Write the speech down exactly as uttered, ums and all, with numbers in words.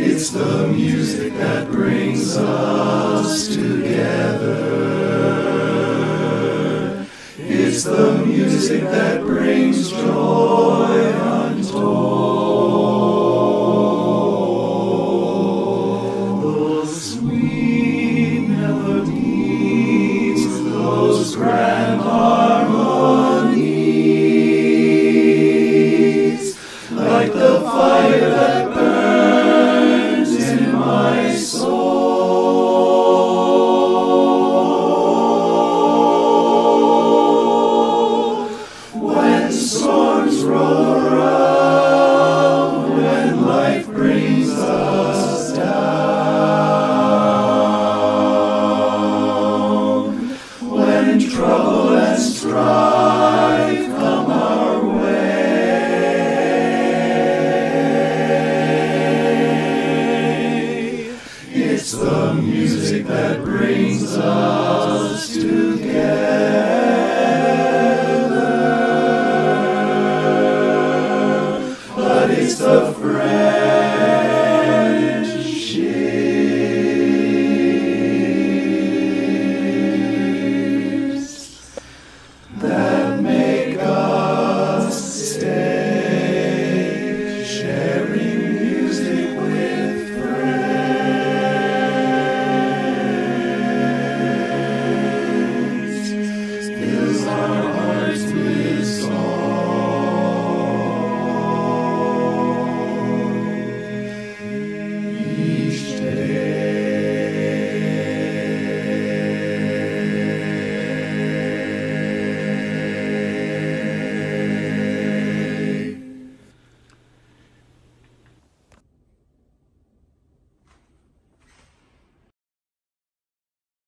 It's the music that brings us together. It's the music that brings joy untold. Those sweet melodies, those grand harmonies, like the fire that burns in my soul. When storms roll around, when life brings us down, when trouble and strife come our way, it's the music that brings us